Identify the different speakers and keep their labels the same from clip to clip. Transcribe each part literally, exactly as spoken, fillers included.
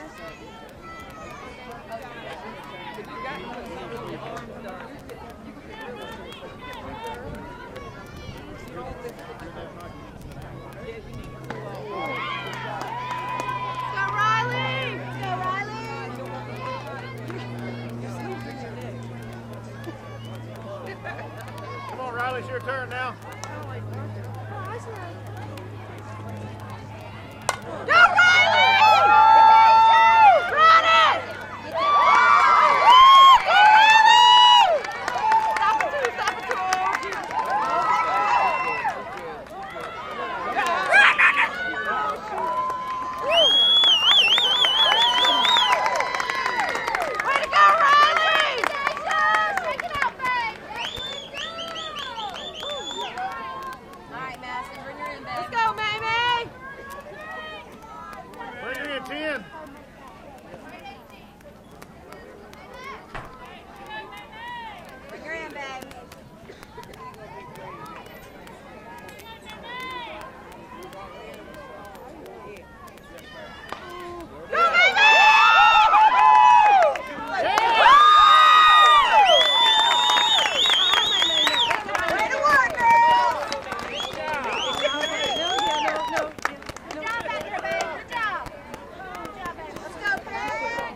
Speaker 1: It's your turn now.
Speaker 2: Go, Riley! Run it! Stop it, too, stop it, too. Way to go, Riley! Take it out, babe. All right, Madison, bring her in, babe. Let's go, baby!
Speaker 1: Bring her in, ten.
Speaker 2: Bring her in, babe. Go, baby! Way to work, girl! Good job back here, babe. Good job. Good job, babe. Let's go, Peg.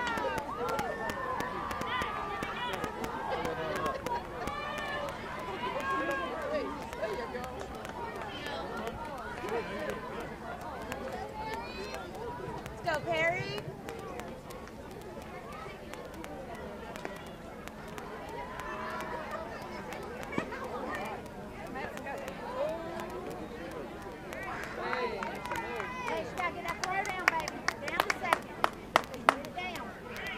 Speaker 2: Let's go, Perry. Hey, she gotta get that throw down, baby. Down a second. Get it down.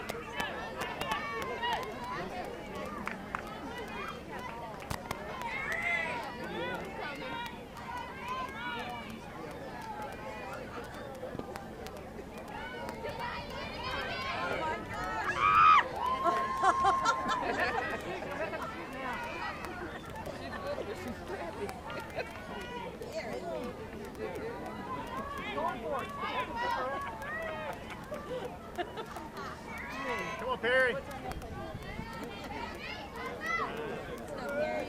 Speaker 1: Come on, Perry.
Speaker 2: Let's go, Perry.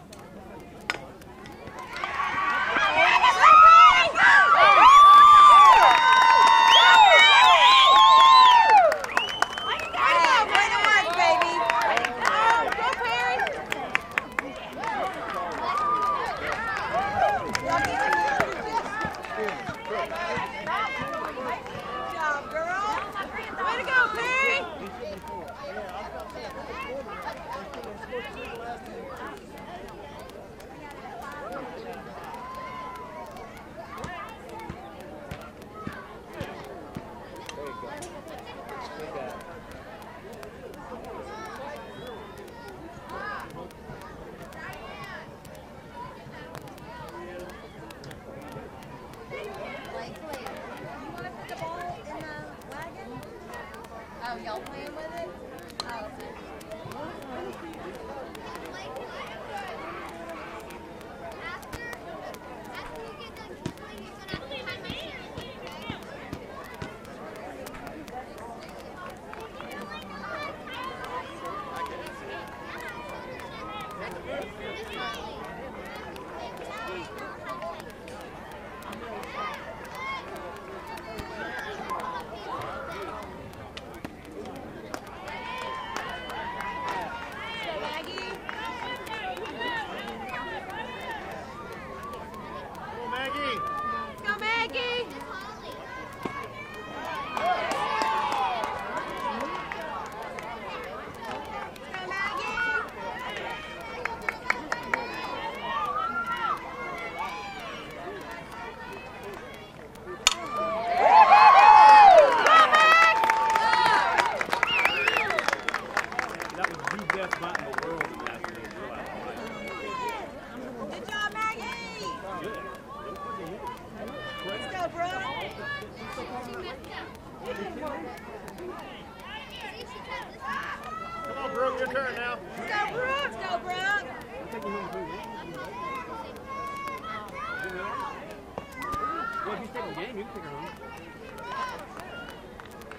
Speaker 2: Way to work, baby. Go, go, Perry. Good job, girl. Way to go, Perry. Oh, y'all playing with it? Oh,
Speaker 1: Come on, Brooke, your turn now.
Speaker 2: Let's go, Brooke. Let's go, Brooke.
Speaker 3: Well, if you take a game, you can take her home.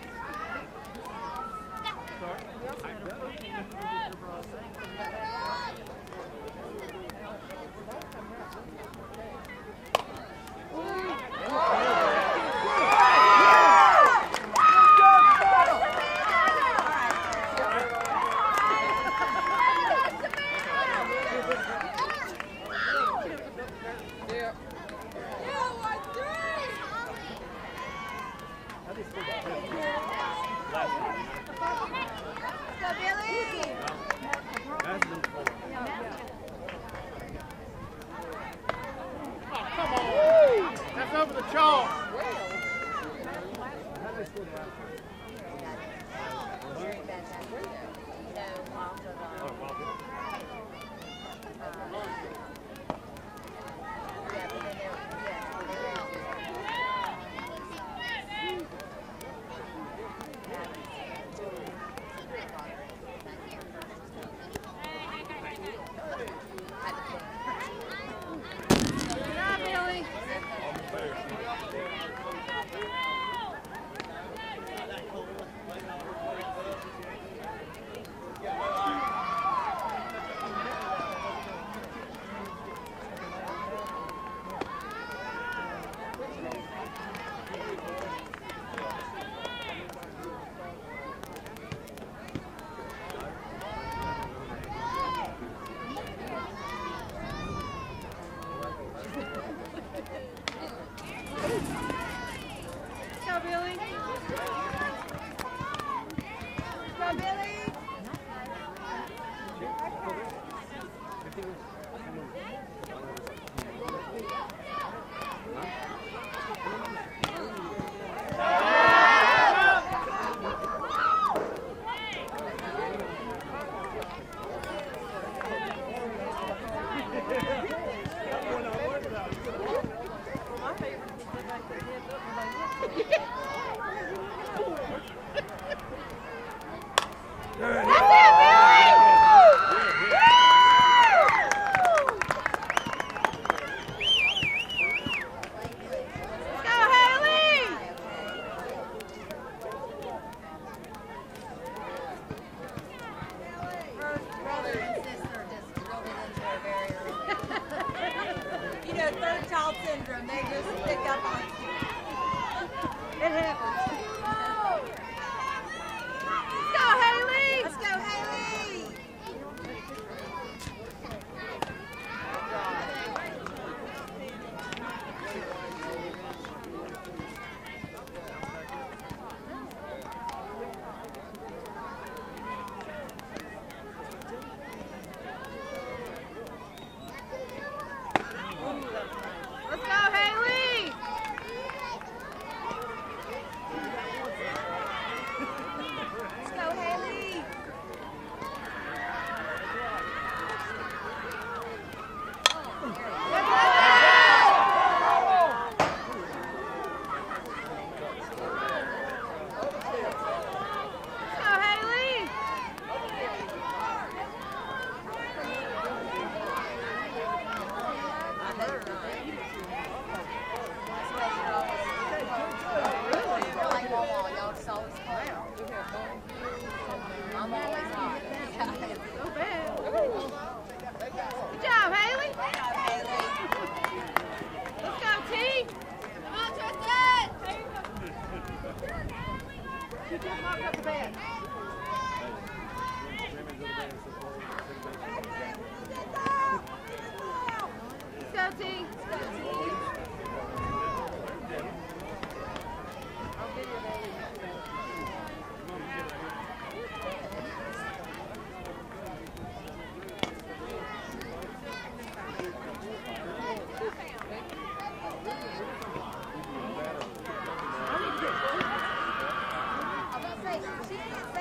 Speaker 2: She didn't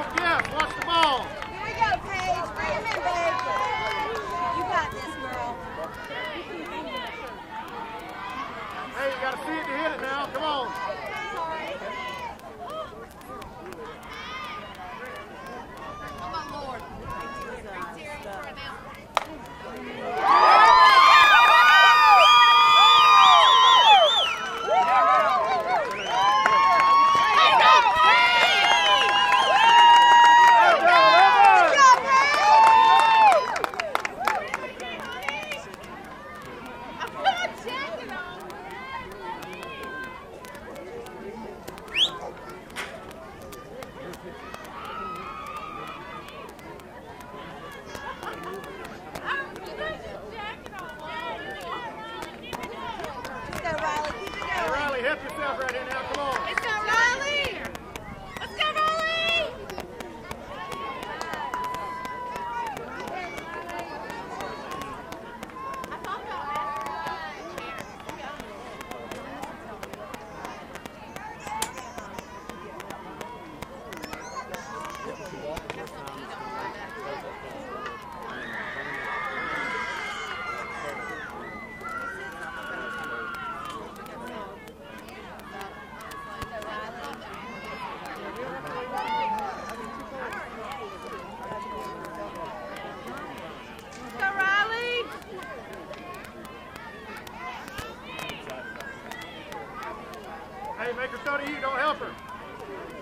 Speaker 1: Jeff, watch the ball.
Speaker 2: Here we go, Paige. Bring him in, babe. You got this, girl.
Speaker 1: Hey, you got to see it to hit it now. Come on.
Speaker 2: Oh, my Lord.
Speaker 1: Help yourself right here now. Come on.
Speaker 2: Let's go, Riley. Let's go, Riley. I thought about
Speaker 1: Hey, make her throw to you. Don't help her.